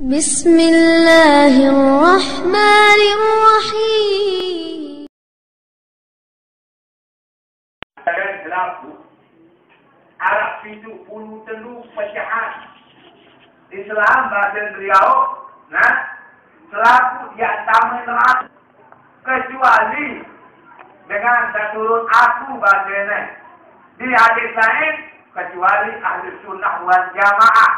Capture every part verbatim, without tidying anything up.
Bismillahirrahmanirrahim. Arab itu puluh telu pecahan. Islam bahasa beliau, nah, selaku di antara neraka kecuali dengan turun aku bahasanya. Di hadis lain kecuali ahli sunnah wal jamaah.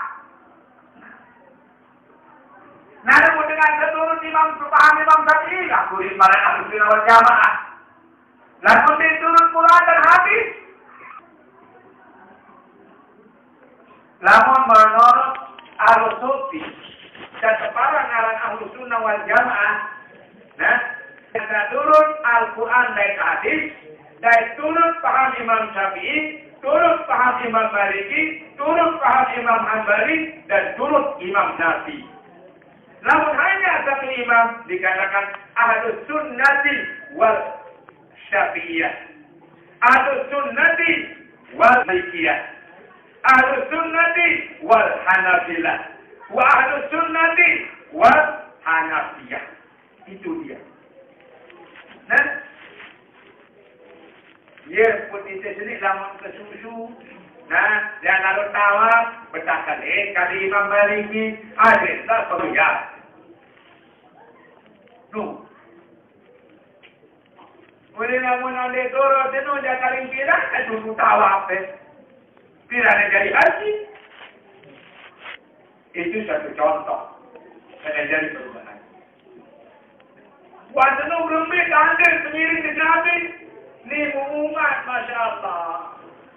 Nah, namun dengan turun imam paham imam Syafi'i, aku di para ahli sunnah wal jamaah. Lalu diturun Quran dan hadis. Namun menurut Al-Sufi dan separang aran ahlu sunnah wal jamaah, nah, kita turun Al-Quran dan hadis, dan turun paham Imam Syafi'i, turun paham Imam Maliki, turun paham Imam Hanbali, dan turun Imam Nafi. Namun hanya satu imam dikatakan ahlu sunnati wal syafi'iyah, ahlu sunnati wal malikiyah, Ahlus sunnati wal hanabilah, wa ahlus sunnati wal hanafiyah. Itu dia. Nah, dia putih sendiri lamun ke susu. Nah, dia lalu tawar bertakkan eh kali Imam Maliki ada tak perlu ya. Tuh. Boleh namun anda dorong jenuh dia kali bilang kan dulu tawar apa? Tidak jadi haji. Itu satu contoh. Tidak jadi perubahan. Wajah berembik anda penyiring ke Nabi. Ini umat, Masya Allah.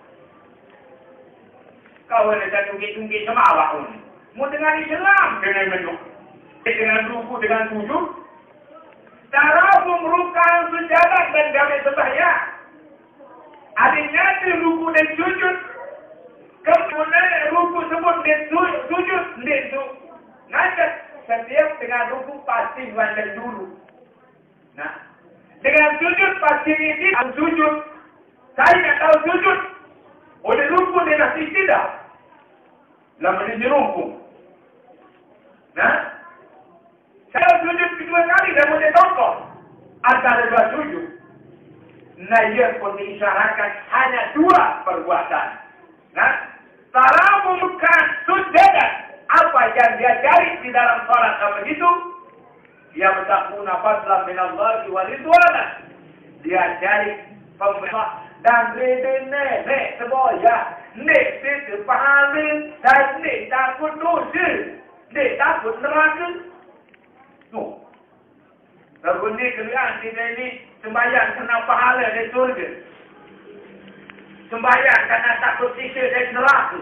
Kau ada tunggi-tunggi sama awak. Mau dengan Islam, dengan menuk. Dengan ruku, dengan sujud. Cara memerlukan sujadat dan damai sembahyang. Adanya di ruku dan sujud. Kemudian ruku sebut dia sujud, dia tu ngajar setiap dengan ruku pasti wajib dulu. Nah, dengan sujud pasti ini sujud. Saya tak tahu sujud. Oleh ruku dia nasi tidak. Lama dia ruku. Nah, saya sujud kedua kali dan boleh tongkol antara dua sujud. Nah, ia pun diisyaratkan hanya dua perbuatan. Nah, cara membuka sujadat apa yang dia cari di dalam salat apa itu? Dia bertakuna fadlan min Allah wa ridwana. Dia cari pemerintah dan rede nenek seboya. Nek itu pahamin dan nek takut dosa. Nek takut neraka. Tuh. Lalu ni kalian tidak ini sembahyang kena pahala di surga. Sembahyang karena takut siksa dari neraka.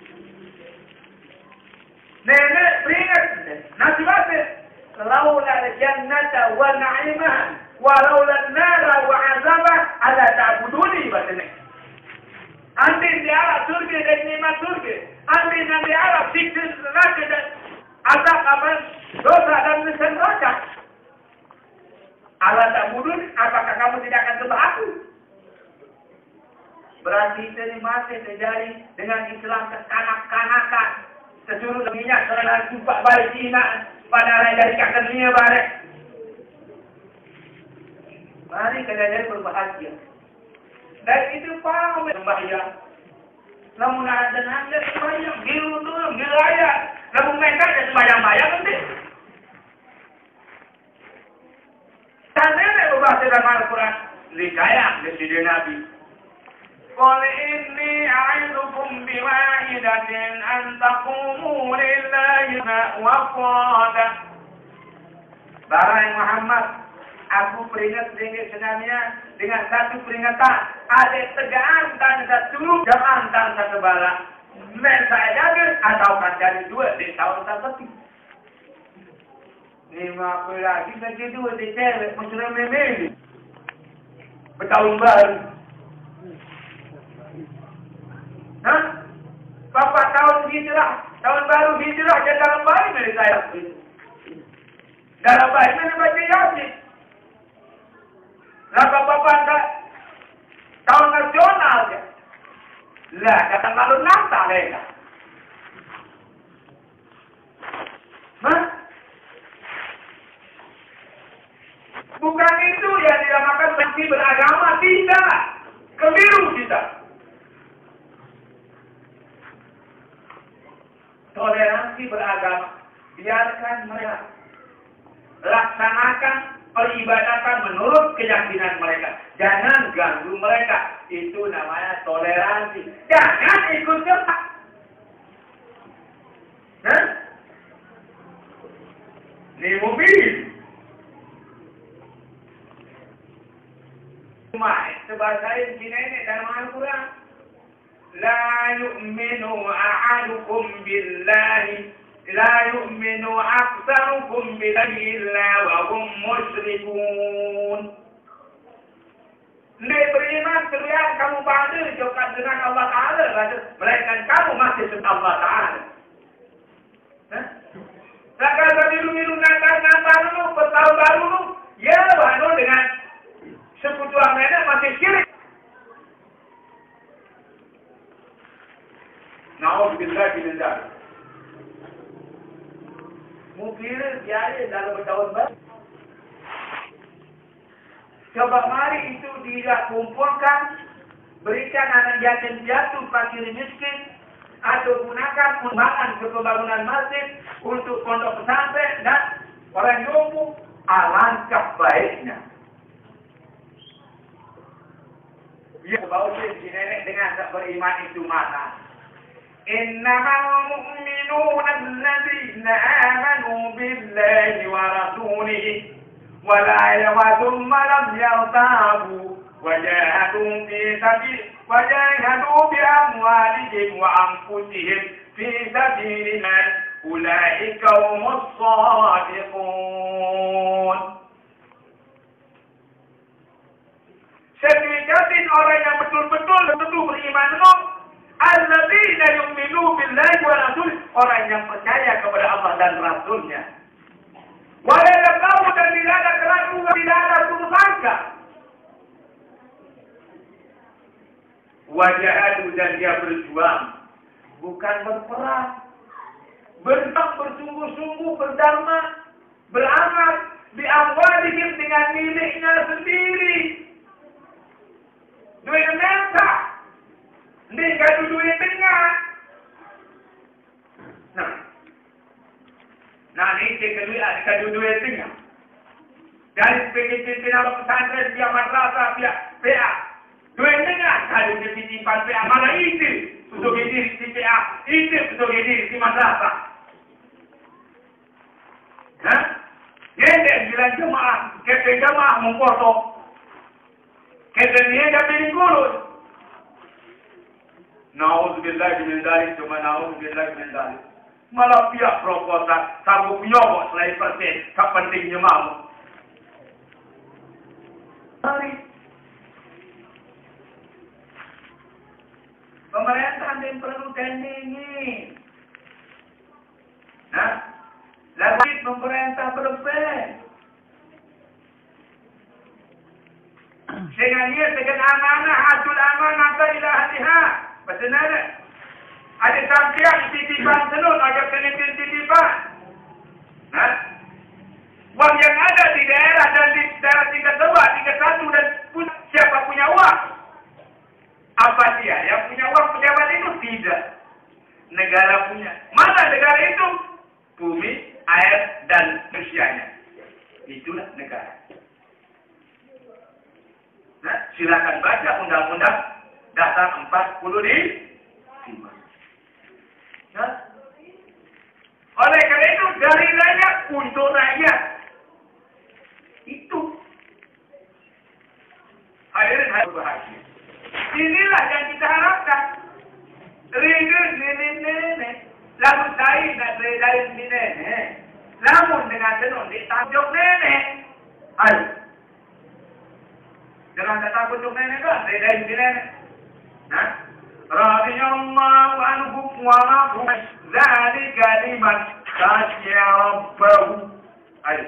Nenek peringat nasihat. Laula jannata wa na'imaha wa laula nara wa azabah ala ta'buduni batene. Andi di Arab surga dan nikmat surga. Andi di Arab siksa neraka dan azab apa? Dosa dan neraka. Ala ta'buduni, apakah kamu tidak akan sembah aku? Berarti ini masih terjadi dengan Islam kekanak-kanakan. Sesuruh minyak serang jumpa balik Cina. Padahal dari kakak dunia balik. Mari kalian berbahagia. Dan itu paham sembahyang. Namun ada nanda sembahyang. Giru dulu, giru ayat. Namun mereka ada sembahyang-bayang nanti. Dan nenek berbahasa dalam Al-Quran. Likayang dari Nabi. قل إني أعظكم بواحدة أن تقوموا لله وفرادا. Barang Muhammad, aku peringat dengan senamnya dengan satu peringatan. Ada tegaan dan satu jamaah dan satu bala. Men saya jaga ataukah dari dua di tahun tertentu. Lima puluh lagi saja dua di cewek macam memeli. Bertahun baru. Hah? Bapak tahun hijrah, tahun baru hijrah dan dalam bayi dari saya. Dalam bayi mana baca Yasin. Lalu bapak tak tahun nasional je. Lah, kata lalu nanta mereka. Hah? Bukan itu yang dinamakan sanksi beragama. Tidak. Keliru kita. Toleransi beragama. Biarkan mereka. Laksanakan peribadatan menurut keyakinan mereka. Jangan ganggu mereka. Itu namanya toleransi. Jangan ikut serta. Hah? Ini mobil. Cuma sebahasain Cina ini dalam Al-Quran. La yu'minu a'adukum billahi. La yu'minu aksarukum billahi illa wa hum musyrikun. Ini beriman sekalian kamu bangga dekat dengan Allah Ta'ala. Melainkan kamu masih sebab Allah Ta'ala. Takkan biru-biru Natal-Natal dulu, bertahun baru dulu. Ya, baru dengan sekutuan mereka masih syirik. Na'udzubillah min dzalik. Mungkin dia dalam bertahun baru. Coba mari itu dia kumpulkan, berikan anak yatim piatu, fakir miskin, atau gunakan sumbangan ke pembangunan masjid untuk pondok pesantren dan orang jompo. Alangkah baiknya. Ya, bawa si nenek dengan tak beriman itu mana? Innamal mu'minuna alladzina amanu billahi wa rasulihi wa la yawadum ma lam yartabu wa jahadu fi sabil wa jahadu bi amwalihim wa anfusihim fi sabilillah ulaika humus shadiqun. Sejati orang yang betul-betul betul beriman Allah, alladzina yu'minu billahi wa rasulih, orang yang percaya kepada Allah dan Rasulnya. Wa la yaqamu dan tidak ada keraguan, tidak ada putus asa. Wa jahadu dan dia berjuang, bukan berperang. Berjuang bersungguh-sungguh berdharma, beramal bi amwalihim dengan miliknya sendiri. Duit mereka. Ini kadu duit tengah. Nah. Nah, ini kadu kadu duit tengah. Dari sebagai pimpinan pesantren, pihak madrasah, pihak P A. Duit tengah. Kadu titipan P A. Mana itu? Untuk diri di P A. Itu untuk diri di madrasah. Hah? Ini bilang jemaah. Kata jemaah memfoto. Kata dia dah pilih kurus. Na'udzubillah min dzalik, cuma na'udzubillah min dzalik. Malah pihak proposal, kamu nyobok selain persen, kepentingnya mau. Mari. Pemerintah yang perlu tandingi. Nah, lagi pemerintah berpen. Dengan dia dengan amanah, adul amanah ila ahliha. Benar. Ada sampian titipan senut, ada penelitian titipan. Nah, uang yang ada di daerah dan di daerah tingkat dua, tingkat satu dan siapa punya uang? Apa dia? Yang punya uang pejabat itu tidak. Negara punya. Mana negara itu? Bumi, air dan manusianya. Itulah negara. Nah, silakan baca undang-undang dasar empat puluh lima. Nah, oleh karena itu dari rakyat untuk rakyat. Itu. Hadirin harus bahagia. Inilah yang kita harapkan. Rindu nenek-nenek. Lalu saya nak dari nenek. Namun dengan tenun ditanggung nenek. Ayo. Jangan kata kunjung nenek kan, dari nenek. Nah, radhiyallahu anhu wa radu dzalika liman khasya rabbahu. Ayo.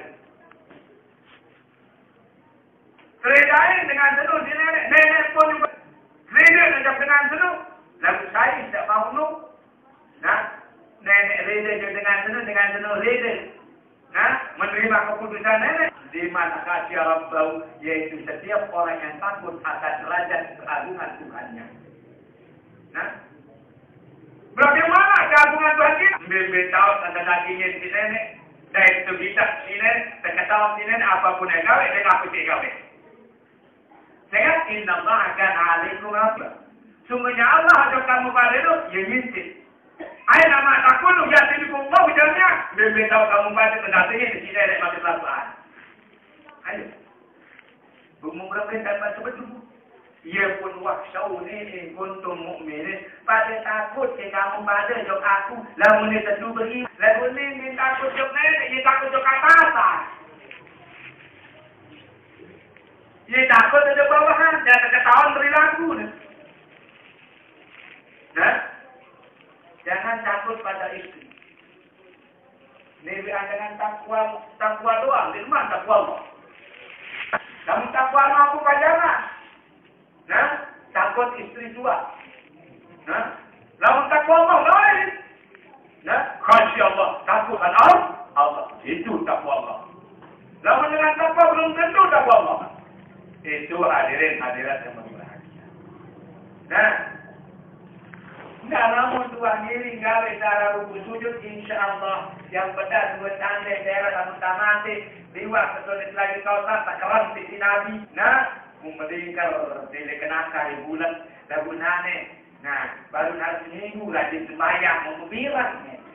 Redain dengan seluruh si nenek, nenek pun juga reda dengan seluruh. Lalu saya tidak mahu nu. Nah, nenek reda dengan seluruh dengan seluruh reda. Nah, menerima keputusan nenek. di mana khasya Rabbahu, yaitu setiap orang yang takut akan derajat keagungan Tuhannya. Nah, bagaimana keagungan Tuhan kita? Bebe tahu tanda dagingnya si nenek, dari itu bisa si nenek, terketawa si nenek apapun yang gawe, dan apa sih gawe. Saya inna Allah akan alaikum rabba. Sungguhnya Allah ada kamu pada itu, ya nyintik. Ayo nama takut lu ya sini kumau hujannya. Bebe tahu kamu pada mendatangnya di sini ada masih perasaan. Ayo, bumbu berapa dapat sebetul. Ia pun waksau ni kuntum mukminin. Pada takut ke kamu pada jok aku. Lalu ni tentu beri. Lalu ni minta takut jok nenek. Ia takut jok atasan. Ia takut jok bawahan. Jangan ketahuan perilaku. Nah, jangan takut pada istri. Nabi dengan takwa, takwa doang. Di mana takwa Allah? Kamu takwa mampu pajangan. Nah, takut istri tua. Nah, lalu takwa Allah lain. Nah, khasya Allah, takut Allah. Allah itu takwa Allah. Lalu dengan takwa belum tentu takwa Allah. Itu hadirin hadirat yang berbahagia. Nah, nah, namun Tuhan diri gawe cara ruku sujud insya Allah yang benar dua tanda daerah kamu tamati liwat kesulit lagi kau tak tak keras di Nabi. Nah, memberikan tidak kenakar di bulan lagu nane. Nah, baru hari seminggu rajin sembahyang mau bilang.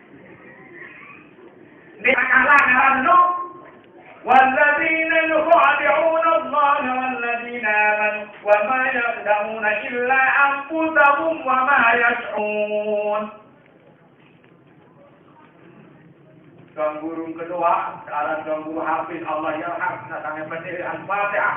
Ini akalah ngarano. والذين يخادعون الله والذين آمنوا وما يخدعون إلا أنفسهم وما يشعرون. Tuan guru kedua, sekarang tuan guru Hafiz Allah Yarham, datangnya pendiri Al-Fatihah.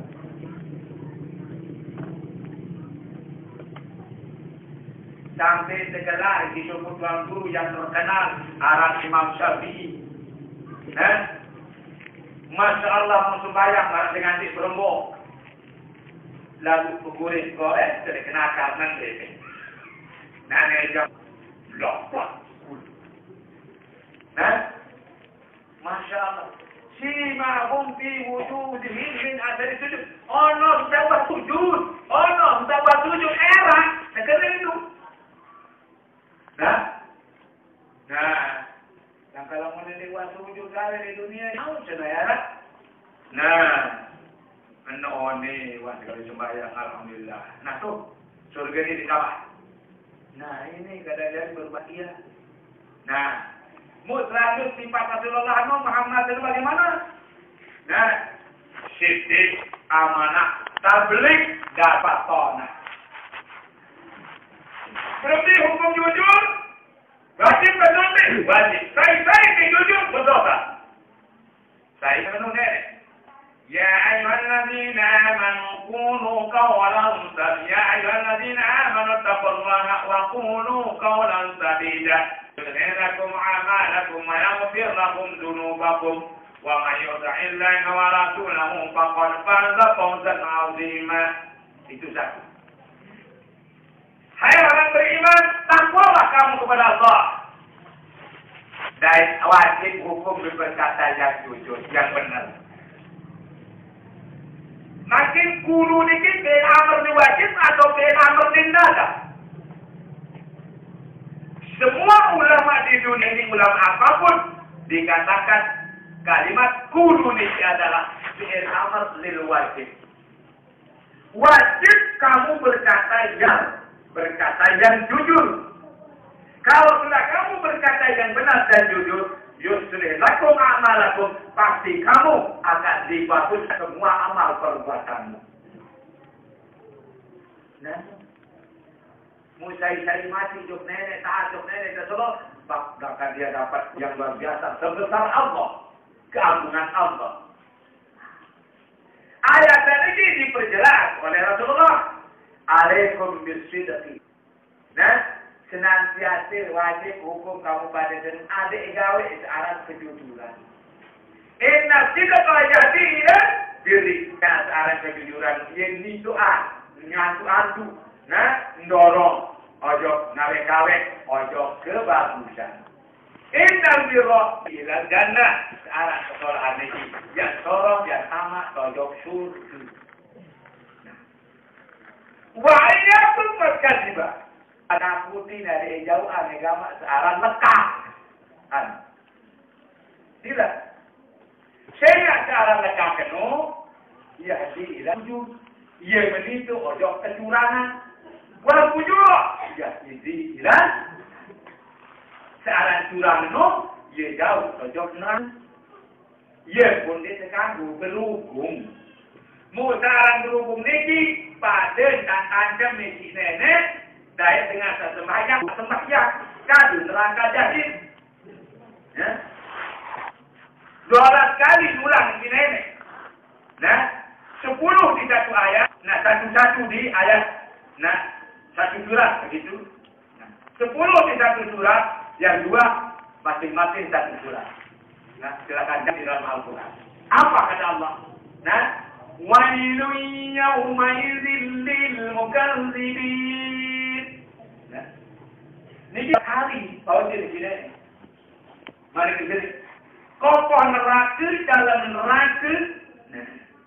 Sampai segelar disebut tuan guru yang terkenal, Arab Imam Syafi'i. Eh? Masya Allah mensembayang dengan di berembuk. Lalu kukuris goreng, jadi kena kanan bebe. Nanya jam, lopak. Nah, Masya Allah. Sima hum fi wujudihim min asari sujud. Oh no, sudah buat sujud. Oh no, sudah buat sujud era. Negara itu. Nah, nah. Yang kalau mau lewat sujud kali di dunia ini, sudah ya. Nah, menon ni, wah sekali sembahyang, alhamdulillah. Nah tuh, surga ini di kawah. Nah ini kadang-kadang berbahagia. Nah, mutlak sifat Rasulullah Muhammad itu bagaimana? Nah, siddiq, amanah, tabligh, dapat tonah. Berarti hukum jujur. Wajib betul wajib. Saya-saya yang jujur berdosa. Saya penuh nenek. Ya ayyuhalladzina amanu kunu qawlan sadida. Ya ayyuhalladzina amanu taqullaha wa kunu qawlan sadida. Yudhirakum a'malakum wa yaghfir lakum dhunubakum. Wa man yuti'illaha wa rasulahu faqad faza fawzan 'azima. Itu satu. Hai orang beriman, takwalah kamu kepada Allah. Dan wajib hukum berkata yang jujur, yang benar. Makin guru dikit, ben amr ni wajib atau ben amr ni nada. Semua ulama di dunia ini, ulama apapun, dikatakan kalimat guru ini adalah ben amr lil wajib. Wajib kamu berkata yang berkata yang jujur. Kalau sudah kamu berkata yang benar dan jujur, yuslih lakum a'malakum, pasti kamu akan dibagus semua amal perbuatanmu. Nah, musai-sai mati juk nenek, taat juk nenek tersebut, maka dia dapat yang luar biasa sebesar Allah, keagungan Allah. Ayat ini diperjelas oleh Rasulullah. Alaikum bisidqi. Nah, senantiasa wajib hukum kamu pada dan adik gawe searah kejujuran. Inna sidqa yahdi ila birri. Nah, searah kejujuran yang doa, nyantu-antu, nah, ndorong, ojo ngawe-ngawe, ojo kebagusan. Innal birra ila jannah. Arah kesalahan ini. Yang sorong, yang sama, tojok surga. Wa iyyakum al-kadhiba. Nakuti dari jauh agama searah lekah. An. Tidak. Saya searah lekah kenu. Ya di ila wujud. Ya begitu ojok kecurangan. Wal wujud. Ya di ila. Searah curang kenu. Ya jauh ojok nerang. Ya pun ditekan berhubung. Musaran berhubung niki pada dan ancam niki nenek daya dengan sembahyang sembahyang kadu neraka jahil. Ya. Dua belas kali ulang niki nenek. Nah, sepuluh di satu ayat, nah satu-satu di ayat, nah satu surat begitu. Nah, sepuluh di satu surat, yang dua masing-masing satu surat. Nah, silakan di dalam Al-Quran. Apa kata Allah? Nah, wailun yawmaidzin lil mukazzibin. Nah, ini hari tahu di sini. Mari kita lihat. Kokoh neraka dalam neraka. Nah.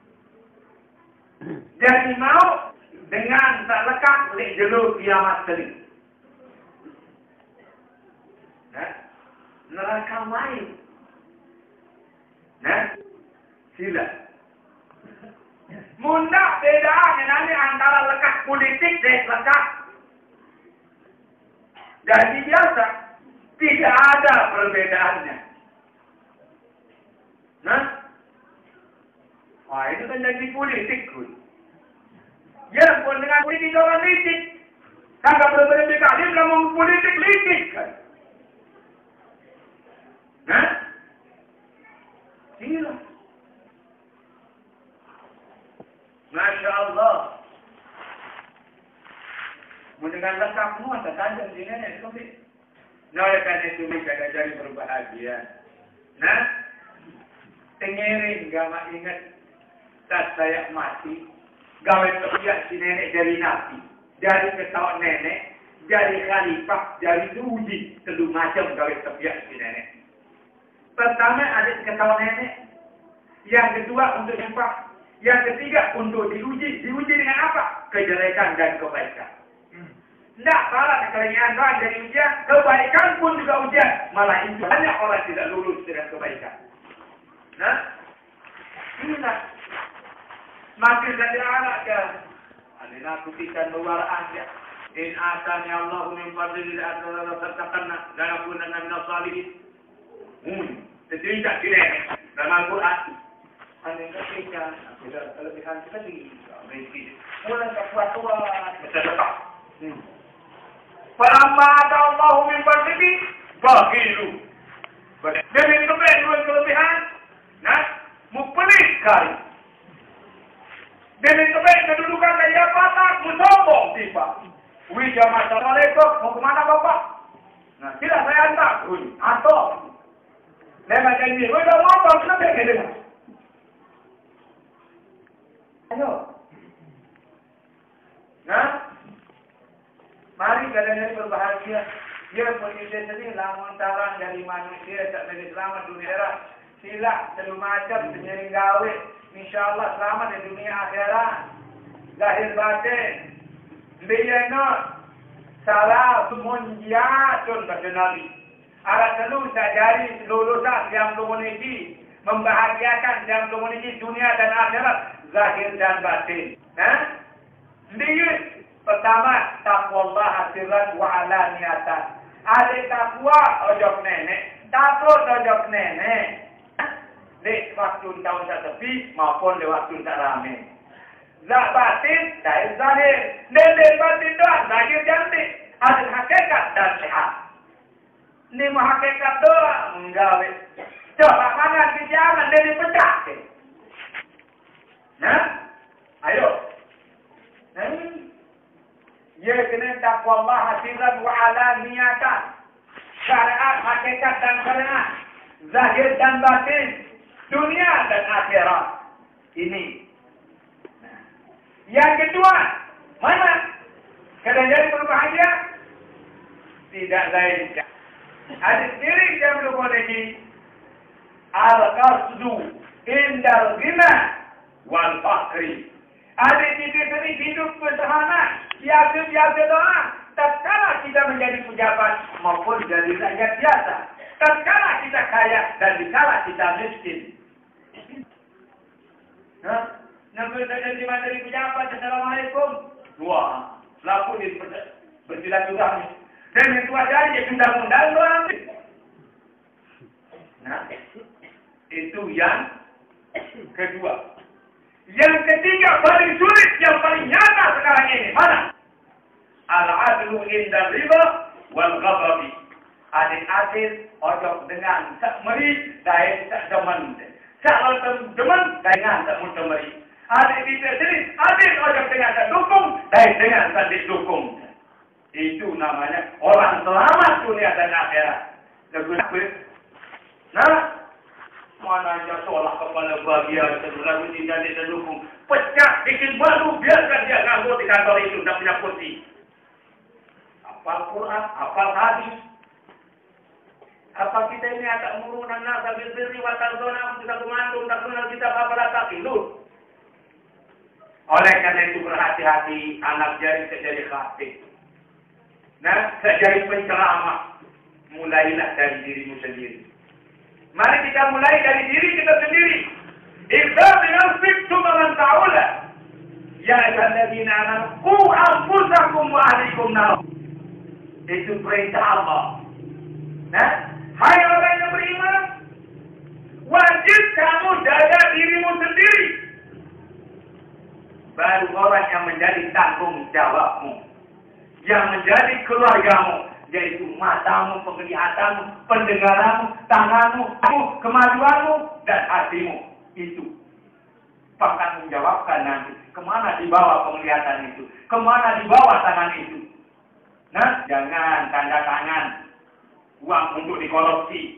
Jadi mau dengan tak lekat lek jelur kiamat tadi. Nah, neraka main. Nah, sila. Munda bedaan nanti antara lekat politik dan lekat. Jadi biasa, tidak ada perbedaannya. Nah, wah itu kan jadi politik pun. Ya pun dengan politik orang politik. Sangat berbeda kali dalam politik politik kan. Nah, sila. Masya Allah. Mendengar lekapmu ada tajam di nenek itu. Nah, oleh karena itu kita jadi berbahagia. Nah, tengiring gak ingat saat saya mati, gawe kepiak si nenek dari nabi, dari ketawa nenek, dari khalifah, dari uji, kedua macam gawe kepiak si nenek. Pertama ada ketawa nenek, yang kedua untuk infak. Yang ketiga untuk diuji. Diuji dengan apa? Kejelekan dan kebaikan. Tidak salah kekeringan doang dari ujian. Kebaikan pun juga ujian. Malah itu banyak orang tidak lulus dengan kebaikan. Nah, inilah. Makin dari anak kan. Adina kutikan bewaraan ya. In atani Allahu min fadlil adala tertakanna. Dan aku dan nabi salihin. Hmm. Tidak tidak. Dalam Al-Quran. Anda ketika tidak kelebihan sekali, mulai kekuatan bersedekah. Falamma ata'allahu min fadlihi bahilu. Jadi kelebihan kelebihan, nah, mupelih kali. Jadi kelebihan kedudukan dan jabatan musombong tiba. Wih jamaah assalamualaikum, mau kemana bapak? Nah, tidak saya antar, atau lewat janji, wih dah motor kenapa ini? Ayo. Nah, mari kadang-kadang berbahagia. Dia punya sendiri lamun tarang dari manusia tak dari selamat dunia akhirat. Sila selalu macam penyiring gawe. InsyaAllah selamat di dunia akhirat. Lahir batin. Biyanot. Salah munjiatun kata Nabi. Arah selalu sajari lulusan yang komuniti. Membahagiakan yang komuniti dunia dan akhirat. Zahir dan batin. Nah, lihat pertama taqwallah hasiran wa alaniyatan. Ada takwa ojok nenek, takut ojok nenek. Di waktu tahun sepi maupun di waktu tak rame. Zat batin dari zahir, nenek batin doang zahir cantik. Ada hakikat dan sehat. Ini mah hakikat doang enggak. Coba mana di jalan nenek pecah. Nah, ayo. Nah, ya kena takwa Allah hasiran wa alaniyatan. Syariat, hakikat dan syariat. Zahir dan batin. Dunia dan akhirat. Ini. Nah. Yang kedua, mana? Kadang jadi berbahagia? Tidak lain. Hadis diri yang berhubung lagi. Al-qasdu indal ghina wal fakri. Ada kita ini hidup bersederhana, biasa-biasa doa. Tatkala kita menjadi pejabat maupun jadi rakyat biasa. Tatkala kita kaya dan dikala kita miskin. Nah, nampak saja di mana dari pejabat. Assalamualaikum. Wah, laku di bersilaturahmi. Dan itu aja dia undang-undang doang. Nah, itu yang kedua. Yang ketiga paling sulit, yang paling nyata sekarang ini mana? Al-adlu inda riba wal ghadabi. Adil-adil ojo dengan tak meri dan tak demen. Kalau demen dengan tak meri. Adil kita sendiri, adil ojo dengan tak dukung dan dengan tak didukung. Itu namanya orang selamat dunia dan akhirat. Nah, mana aja seolah kepala bahagia, lalu tidak didukung. Pecah, bikin baru, biarkan dia nganggur di kantor itu, tidak punya kursi. Hafal Quran, hafal hadis. Apa kita ini agak murunan nasa bilbirri wa tarzona, kita kemandung, tak kenal kita apa tak tidur. Oleh karena itu berhati-hati, anak jari ke jari khatib. Nah, ke jari penceramah. Mulailah dari dirimu sendiri. Mari kita mulai dari diri kita sendiri. Ibda binal fiktu man ta'ula. Ya ayyuhalladzina amanu qu anfusakum wa ahlikum nar. Itu perintah Allah. Nah, hai orang yang beriman, wajib kamu jaga dirimu sendiri. Baru orang yang menjadi tanggung jawabmu, yang menjadi keluargamu, yaitu matamu, penglihatanmu, pendengaranmu, tanganmu, kemajuanmu, dan hatimu. Itu akan menjawabkan nanti kemana dibawa penglihatan itu, kemana dibawa tangan itu. Nah, jangan tanda tangan uang untuk dikorupsi.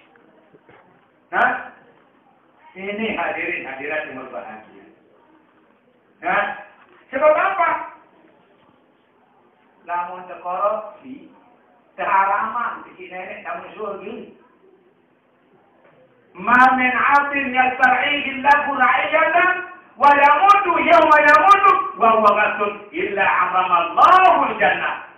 Nah, ini hadirin hadirat yang berbahagia. Nah, sebab apa? Namun korupsi keharaman di sini kamu surga. Ma min 'abdin yastar'ihi Allahu ra'iyatan wa yamutu yawma yamutu wa huwa ghassun illa 'amama Allahu al-jannah.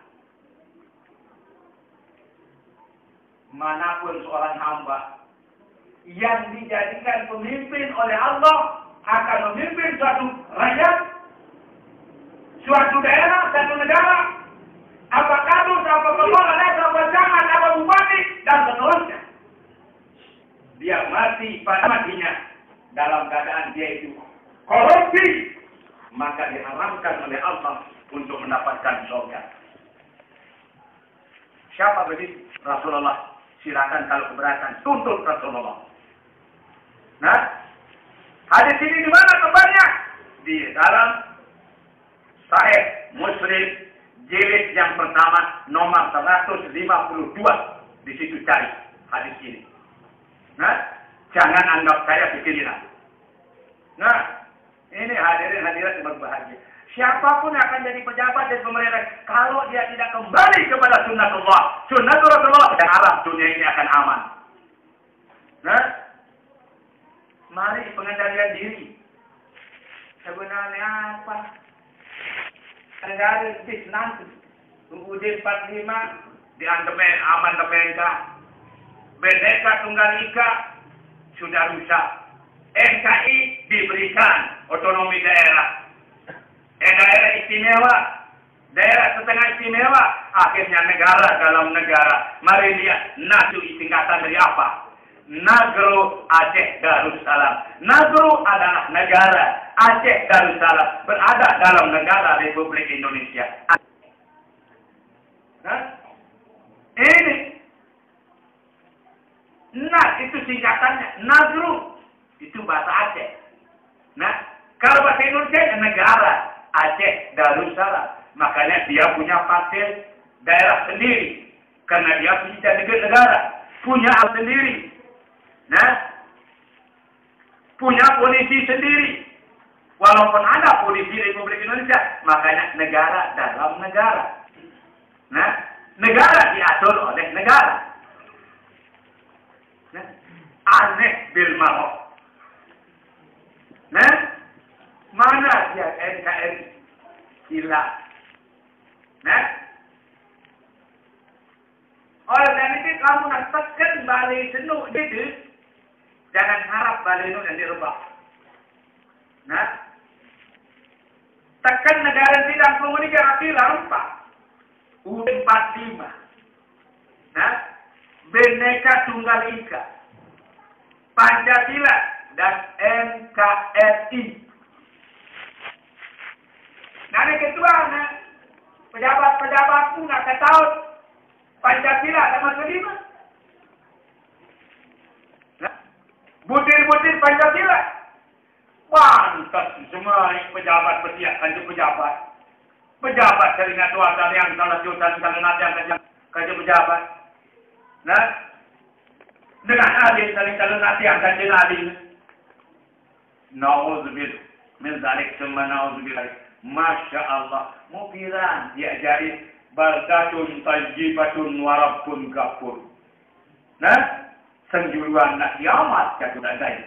Manapun seorang hamba yang dijadikan pemimpin oleh Allah akan memimpin suatu rakyat, suatu daerah, suatu negara, apa kadus, apa kepala desa, apa camat, apa bupati, dan seterusnya. Dia mati pada matinya dalam keadaan dia itu korupsi, maka diharamkan oleh Allah untuk mendapatkan surga. Siapa begitu? Rasulullah. Silakan kalau keberatan, tuntut Rasulullah. Nah, hadis ini di mana tempatnya? Di dalam Sahih Muslim jilid yang pertama nomor seratus lima puluh dua. Di situ cari hadis ini. Nah, jangan anggap saya pikiran. Nah, ini hadirin hadirat yang berbahagia. Siapapun yang akan jadi pejabat dan pemerintah, kalau dia tidak kembali kepada sunnatullah, sunnatul Rasulullah, dan Arab dunia ini akan aman. Nah, mari pengendalian diri. Sebenarnya apa? Negara bis nanti, U U D empat puluh lima di amandemen, amandemen K, Bhinneka Tunggal Ika sudah rusak, N K I diberikan otonomi daerah. Eh, daerah istimewa, daerah setengah istimewa, akhirnya negara dalam negara. Mari lihat, Nadu singkatan dari apa? Nagro Aceh Darussalam. Nagro adalah negara, Aceh Darussalam berada dalam negara Republik Indonesia. Nah, ini, Nah itu singkatannya, Nagro itu bahasa Aceh. Nah, kalau bahasa Indonesia negara. Aceh Darussalam, makanya dia punya partai daerah sendiri, karena dia punya negara, punya hal sendiri, nah, punya polisi sendiri. Walaupun ada polisi Republik Indonesia, makanya negara dalam negara. Nah, negara diatur oleh negara. aneh bil marok. Nah, mana dia N K R I? Gila. Nah, oleh karena itu kamu nak tekan balik jenuh itu, jangan harap balik itu yang dirubah. Nah, tekan negara tidak komunikasi akila rupa. U empat puluh lima. Nah, Bhinneka Tunggal Ika, Pancasila dan N K R I. Nah, yang kedua, nah, pejabat-pejabat pun nak ketahui Pancasila sama kelima. Nah, butir-butir Pancasila. Pantas semua pejabat bersiap kanjeng pejabat. Pejabat teringat wasa yang salah jutaan salah nanti yang kanjeng pejabat. Nah, dengan adil saling saling nanti yang kanjeng adil. Nauzubillah min zalik semua nauzubillah. Masya Allah, mukiran diajari baldatun tajjibatun warabbun gafur. Nah, senjuruan nak kiamat kata dadai.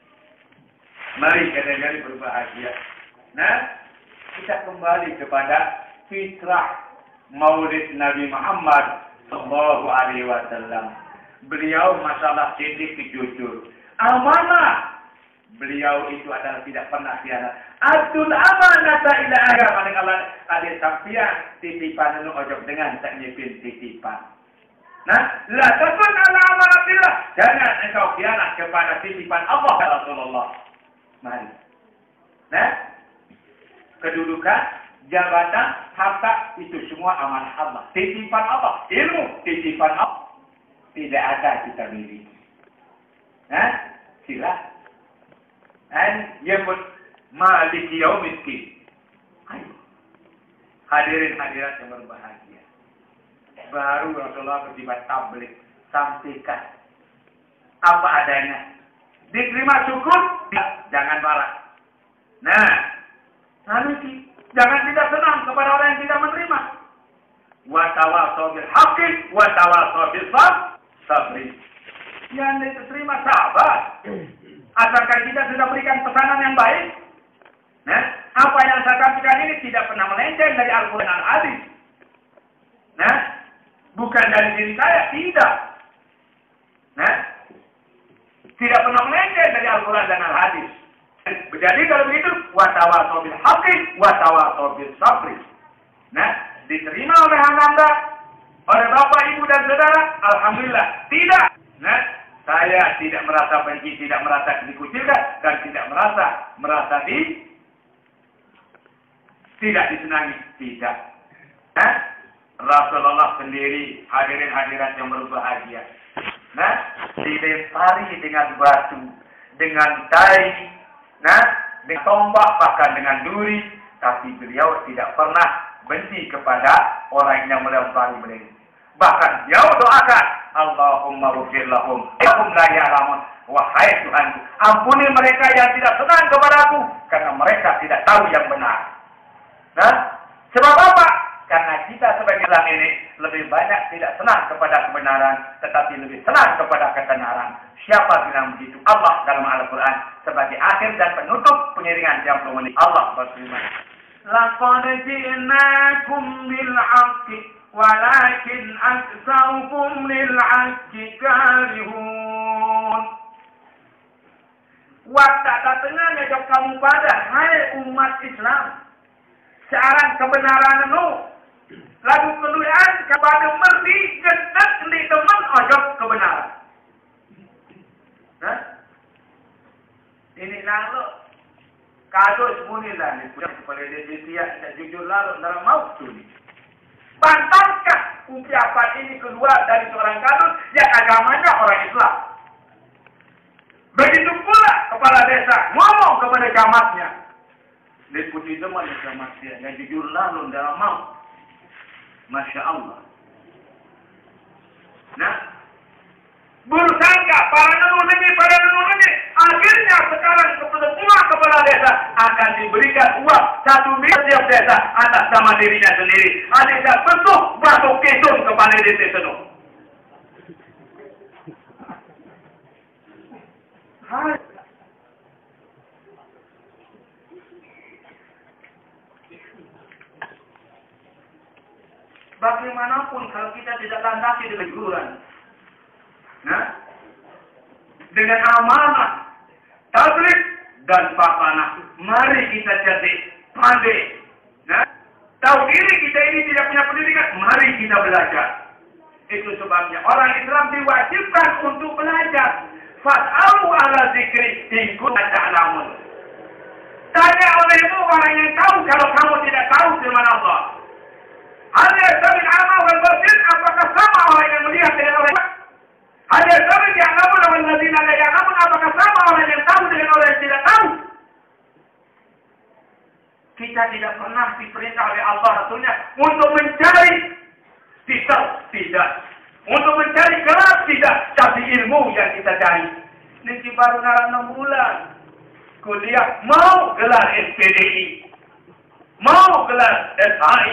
Mari kita jadi berbahagia. Nah, kita kembali kepada fitrah Maulid Nabi Muhammad Sallallahu Alaihi Wasallam. Beliau masalah sidik jujur, amanah. Beliau itu adalah tidak pernah khianat. Adul amanata ila agama Allah ada sampian titipan nu ojok dengan tak nyepin titipan. Nah, la takun ala amanatillah. Jangan engkau khianat kepada titipan Allah ya Rasulullah. Mari. Nah, kedudukan, jabatan, harta itu semua amanah Allah. Titipan Allah, ilmu titipan Allah. Tidak ada kita miliki. Nah, sila. Dan yang Maliki Yaumiddin. Ayo. Hadirin hadirat yang berbahagia. Baru Rasulullah berjibat tablik. Sampaikan. Apa adanya. Diterima syukur. Jangan marah. Nah. Lalu jangan tidak senang kepada orang yang tidak menerima. Wa tawassaw bil haqqi wa tawassaw bis sabri. Yang diterima sabar. Asalkan kita sudah berikan pesanan yang baik. Nah, apa yang saya sampaikan ini tidak pernah melenceng dari Al-Quran dan Al-Hadis. Nah, bukan dari diri saya, tidak. Nah, tidak pernah melenceng dari Al-Quran dan Al-Hadis. Jadi kalau begitu, watawasau bil haqqi, watawasau bis sabri. Nah, diterima oleh Anda, oleh Bapak, Ibu dan Saudara, alhamdulillah. Tidak. Nah, saya tidak merasa benci, tidak merasa dikucilkan, dan tidak merasa merasa di tidak disenangi, tidak. Nah, Rasulullah sendiri hadirin hadirat yang berbahagia. Nah, dilempari dengan batu, dengan tai, nah, dengan tombak bahkan dengan duri, tapi beliau tidak pernah benci kepada orang yang melempari beliau. Bahkan beliau doakan, Allahumma ghfir lahum, lahum la ya'lamun. Wahai Tuhanku, ampuni mereka yang tidak senang kepadaku, karena mereka tidak tahu yang benar. Nah, sebab apa? Karena kita sebagai Islam ini lebih banyak tidak senang kepada kebenaran, tetapi lebih senang kepada ketenaran. Siapa bilang begitu? Allah dalam Al-Quran sebagai akhir dan penutup pengiringan yang menit. Allah berfirman, laqad ji'nakum bil haqqi walakin aktsarukum lil haqqi karihun. Waktu tengah ngajak kamu pada hai umat Islam searang kebenaran nu lagu keluian kepada merdi gendak di teman ojok kebenaran. Nah, ini lalu kado semunilah ni punya kepada dia dia tidak jujur lalu dalam maut tuli. Pantaskah ucapan ini keluar dari seorang kadus yang agamanya orang Islam? Begitu pula kepala desa ngomong kepada camatnya. Deputi teman camat dia yang jujur lalu dalam maut. Masya Allah. Nah, bersangka para nenun ini, para nenun ini, akhirnya sekarang kepada semua kepala desa akan diberikan uang satu miliar setiap desa atas nama dirinya sendiri. Ada bentuk batu kitun kepala desa itu. Hai. Bagaimanapun kalau kita tidak landasi dengan guruan, nah, dengan amanah, tabligh dan papanah, mari kita jadi pandai. Nah, tahu diri kita ini tidak punya pendidikan, mari kita belajar. Itu sebabnya orang Islam diwajibkan untuk belajar. Fas'alu ala zikri in kuntum ta'lamun. Tanya olehmu orang yang tahu kalau kamu tidak tahu firman Allah. Hal yastawi al-a'ma wal basir, apakah sama orang yang melihat dengan orang yang hal yastawi ya'lamun wal ladzina la ya'lamun, apakah sama orang yang tahu dengan orang yang tidak tahu? Kita tidak pernah diperintah oleh Allah Rasulnya untuk mencari pisau, tidak. Untuk mencari gelar, tidak. Tapi ilmu yang kita cari. Nanti baru nalar enam bulan. Kuliah, mau gelar S P D I. Mau gelar S H I.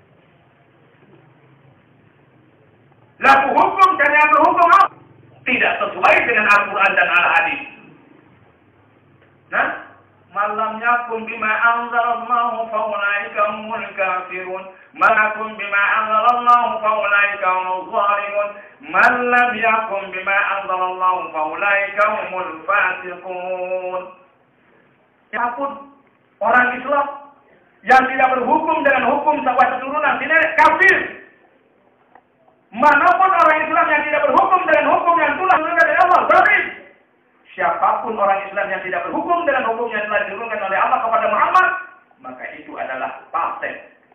Laku hukum dan yang berhukum tidak sesuai dengan Al-Quran dan Al-Hadis. Nah, malam yakum bima anzalallahu faulaika humul kafirun. Malakum bima anzalallahu faulaika humuz zalimun. Man lam yakum bima anzalallahu faulaika humul fasiqun. Ya ampun, orang Islam yang tidak berhukum dengan hukum sebuah keturunan tidak kafir. Manapun orang Islam yang tidak berhukum dengan hukum yang telah diturunkan oleh Allah, berarti siapapun orang Islam yang tidak berhukum dengan hukum yang telah diturunkan oleh Allah kepada Muhammad, maka itu adalah fasik.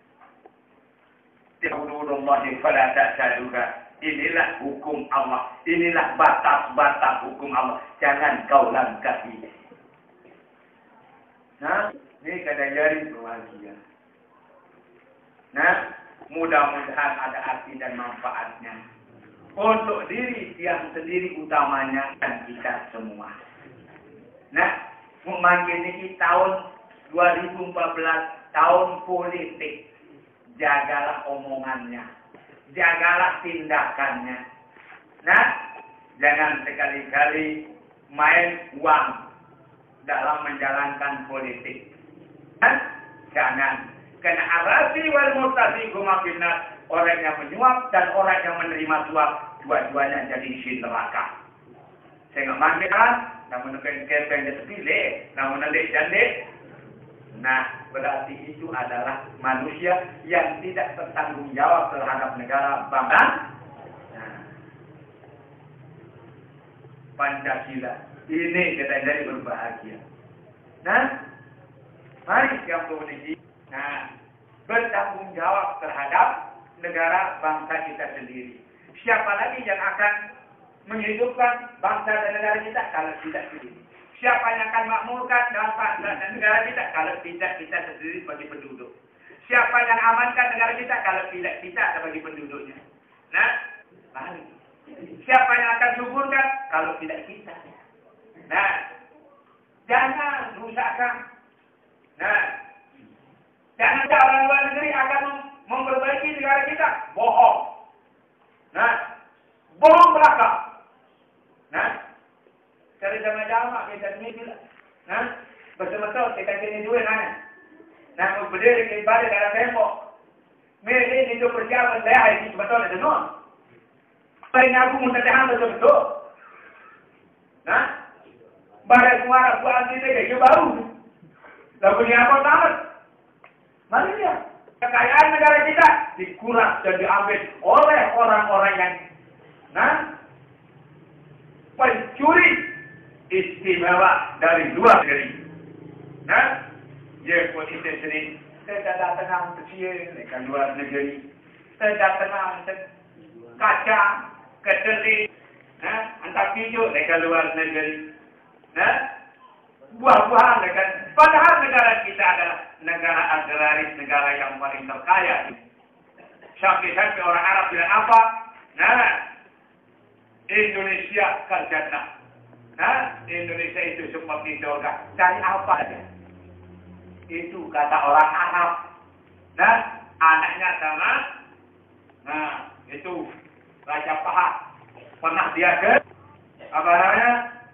Tihududullahi fala ta'taduha. Inilah hukum Allah. Inilah batas-batas hukum Allah. Jangan kau langkahi. Nah, ini kadang jari bahagia. Nah, mudah-mudahan ada arti dan manfaatnya. Untuk diri yang sendiri utamanya dan kita semua. Nah, memanggil ini tahun dua ribu empat belas, tahun politik. Jagalah omongannya. Jagalah tindakannya. Nah, jangan sekali-kali main uang dalam menjalankan politik. Nah, jangan. Karena arasi wal murtasi gumafinat, orang yang menyuap dan orang yang menerima suap, dua-duanya jadi isi neraka. Saya nggak manggilan, namun nekan kepeng terpilih, namun nanti jande. Nah, berarti itu adalah manusia yang tidak bertanggung jawab terhadap negara bangsa. Nah, Pancasila ini kita jadi berbahagia. Nah, mari yang komunisi. Nah, bertanggung jawab terhadap negara bangsa kita sendiri. Siapa lagi yang akan menghidupkan bangsa dan negara kita kalau tidak sendiri? Siapa yang akan makmurkan bangsa dan negara kita kalau tidak kita sendiri sebagai penduduk? Siapa yang amankan negara kita kalau tidak kita sebagai penduduknya? Nah, mari. Siapa yang akan suburkan kalau tidak kita? Nah, jangan rusakkan. Nah, jangan orang luar negeri akan memperbaiki negara kita. Bohong. Nah, bohong belakang. Nah, cari jamaah-jamaah kita ini bila. Nah, betul-betul kita kini dua nanya. Nah, berdiri ke ibadah dalam tembok. Ini itu persiapan saya hari ini betul ada non. Saya ngaku muntah betul-betul. Nah, barang suara buat kita kayak baru. Lagu ini apa tamat? Mari lihat, kekayaan negara kita dikuras dan diambil oleh orang-orang yang nah, pencuri istimewa dari luar negeri. Nah, dia pun itu sendiri. Saya datang kecil dari luar negeri. Saya datang kacang, kedelai, nah, antar hijau dari luar negeri. Nah, buah-buahan dengan padahal negara kita adalah negara agraris, negara yang paling terkaya. Sampai-sampai orang Arab bilang apa? Nah, Indonesia kerjana. Nah, Indonesia itu seperti surga. Cari apa aja? Itu kata orang Arab. Nah, anaknya sama. Nah, itu Raja Pahat. Pernah dia ke apa namanya? Ke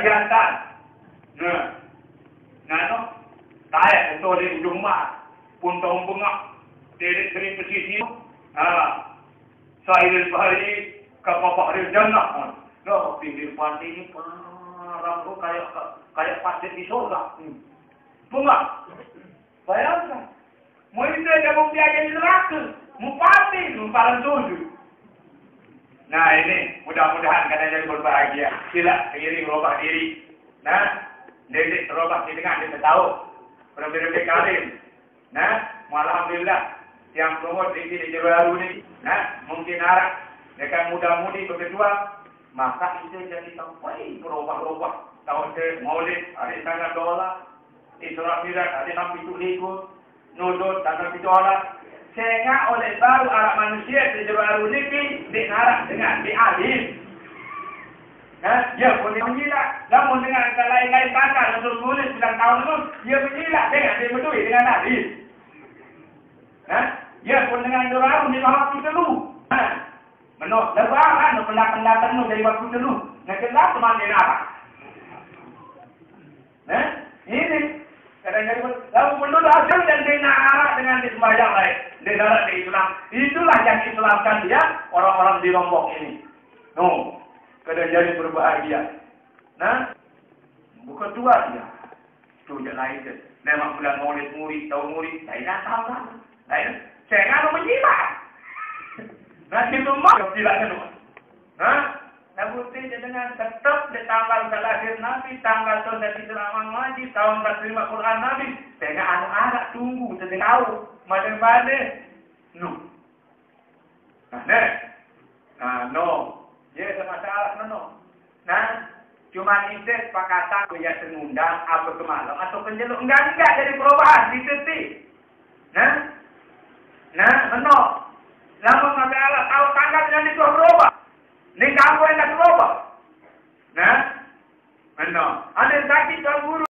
jantan. Nah. Nah, no. Saya itu di ujung mak. Pun tahun bengak. Dari sering pesisi. Ah. Saya hari kapal hari jannah. Loh, pinggir pantai ini parah bro, kayak kayak pasir di surga. Hmm. Bengak. Bayangkan. Mau itu ada bukti aja di neraka. Mau pasti, mau paling tujuh. Nah ini, mudah-mudahan kalian jadi berbahagia. Sila, seiring berubah diri. Nah, dedek berubah diri dengan kita tahu. Berbeda-beda kali. Nah, alhamdulillah. Yang promote di sini di Jerusalem ini. Nah, mungkin arah. Mereka muda-mudi berdua. Maka itu jadi sampai berubah-ubah. Tahun ke maulid, hari tanggal dolar. Isra Mi'raj, hari enam itu ikut. Nudut, tanggal itu dolar. Sehingga oleh baru anak manusia di Jerusalem ini diarah dengan dialih. Nah, dia boleh menyilat. Namun dengan lain-lain pasal untuk tulis sembilan tahun itu, dia menyilat dengan dia berdui dengan alih. Nah, dia pun dengan Jerusalem di waktu dulu. Nah, menurut lebaran, pendapat-pendapat itu dari waktu dulu. Nah, kenapa teman-teman apa? Nah, ini. Kadang-kadang, lalu menurut hasil dan dinara dengan disembahyang lain. Dinara di Islam. Itulah yang Islamkan dia, orang-orang di Lombok ini. No, kadang jadi berbahagia. Nah, bukan dua dia. Itu je lain je. Memang bulan maulid murid, tahun murid. Lain dah tahu kan. Lain, saya kan menjilat. Nah, itu mah jilatnya tu. Nah, nah bukti dengan tetap di tanggal lahir Nabi, tanggal tahun dari ceramah ngaji, tahun terima Quran Nabi. Sehingga anak-anak tunggu, sedang tahu. Mana-mana. No. Nah, nah. Nah, no. Ya, sama masalah, no, no. Nah, cuma itu sepakatan ya mengundang apa kemalam atau penjeluk. Enggak, enggak jadi perubahan, ditetik. Nah, nah, menok. Lama Nabi Allah tahu tanggal yang itu berubah. Ini kamu yang tak berubah. Nah, menok. Ada sakit guru.